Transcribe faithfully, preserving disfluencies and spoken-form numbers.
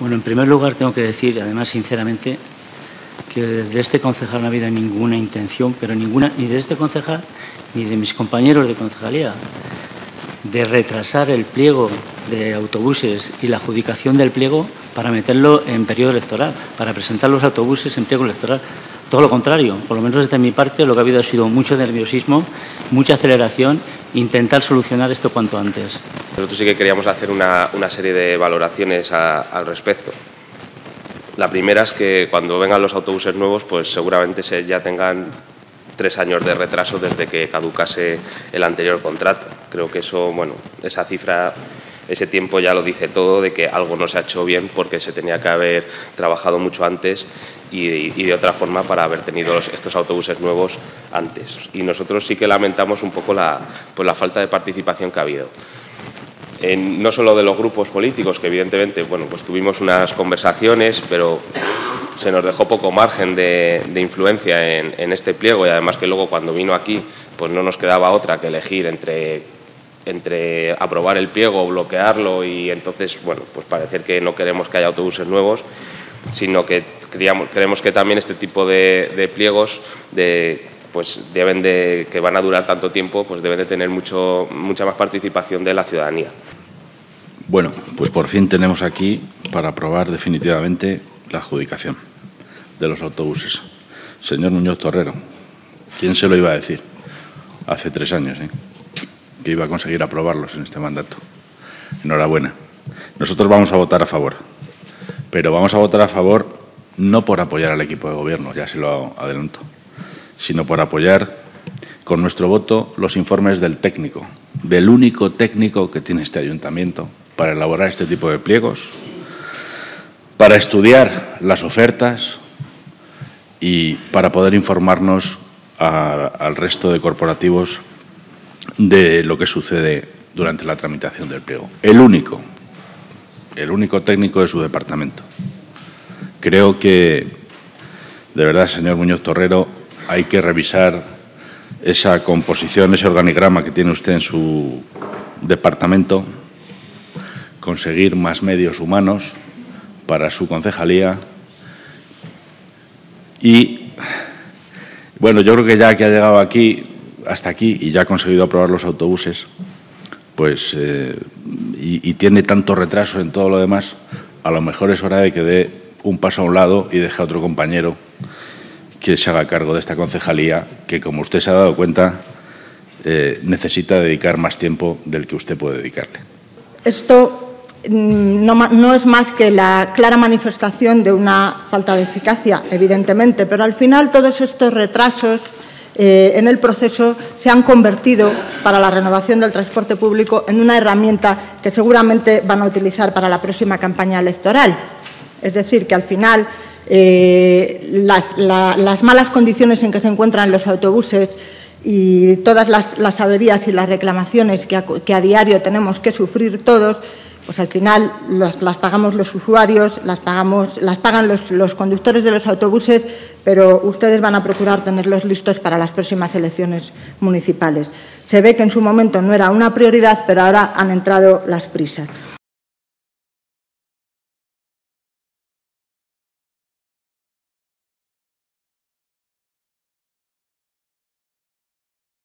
Bueno, en primer lugar tengo que decir, además sinceramente, que desde este concejal no ha habido ninguna intención, pero ninguna, ni de este concejal ni de mis compañeros de concejalía, de retrasar el pliego de autobuses y la adjudicación del pliego para meterlo en periodo electoral, para presentar los autobuses en pliego electoral. Todo lo contrario, por lo menos desde mi parte, lo que ha habido ha sido mucho nerviosismo, mucha aceleración, intentar solucionar esto cuanto antes. Nosotros sí que queríamos hacer una, una serie de valoraciones a, al respecto. La primera es que cuando vengan los autobuses nuevos, pues seguramente se, ya tengan tres años de retraso desde que caducase el anterior contrato. Creo que eso, bueno, esa cifra, ese tiempo ya lo dice todo, de que algo no se ha hecho bien porque se tenía que haber trabajado mucho antes y, y de otra forma para haber tenido los, estos autobuses nuevos antes. Y nosotros sí que lamentamos un poco la, pues la falta de participación que ha habido. En, no solo de los grupos políticos, que evidentemente, bueno, pues tuvimos unas conversaciones, pero se nos dejó poco margen de, de influencia en, en este pliego, y además que luego cuando vino aquí pues no nos quedaba otra que elegir entre, entre aprobar el pliego o bloquearlo, y entonces, bueno, pues parecer que no queremos que haya autobuses nuevos, sino que creemos, creemos que también este tipo de, de pliegos de, pues deben de, que van a durar tanto tiempo, pues deben de tener mucho, mucha más participación de la ciudadanía. Bueno, pues por fin tenemos aquí para aprobar definitivamente la adjudicación de los autobuses. Señor Muñoz Torrero, ¿quién se lo iba a decir hace tres años, eh, que iba a conseguir aprobarlos en este mandato? Enhorabuena. Nosotros vamos a votar a favor, pero vamos a votar a favor no por apoyar al equipo de gobierno, ya se lo adelanto, sino por apoyar con nuestro voto los informes del técnico, del único técnico que tiene este ayuntamiento para elaborar este tipo de pliegos, para estudiar las ofertas y para poder informarnos a, al resto de corporativos de lo que sucede durante la tramitación del pliego. El único, el único técnico de su departamento. Creo que, de verdad, señor Muñoz Torrero, hay que revisar esa composición, ese organigrama que tiene usted en su departamento, conseguir más medios humanos para su concejalía y, bueno, yo creo que ya que ha llegado aquí, hasta aquí, y ya ha conseguido aprobar los autobuses, pues, eh, y, y tiene tanto retraso en todo lo demás, a lo mejor es hora de que dé un paso a un lado y deje a otro compañero que se haga cargo de esta concejalía, que, como usted se ha dado cuenta, eh, necesita dedicar más tiempo del que usted puede dedicarle. Esto no, no es más que la clara manifestación de una falta de eficacia, evidentemente, pero al final todos estos retrasos eh, en el proceso se han convertido para la renovación del transporte público en una herramienta que seguramente van a utilizar para la próxima campaña electoral. Es decir, que al final eh, las, la, las malas condiciones en que se encuentran los autobuses y todas las, las averías y las reclamaciones que a, que a diario tenemos que sufrir todos, pues al final las, las pagamos los usuarios, las, pagamos, las pagan los, los conductores de los autobuses, pero ustedes van a procurar tenerlos listos para las próximas elecciones municipales. Se ve que en su momento no era una prioridad, pero ahora han entrado las prisas.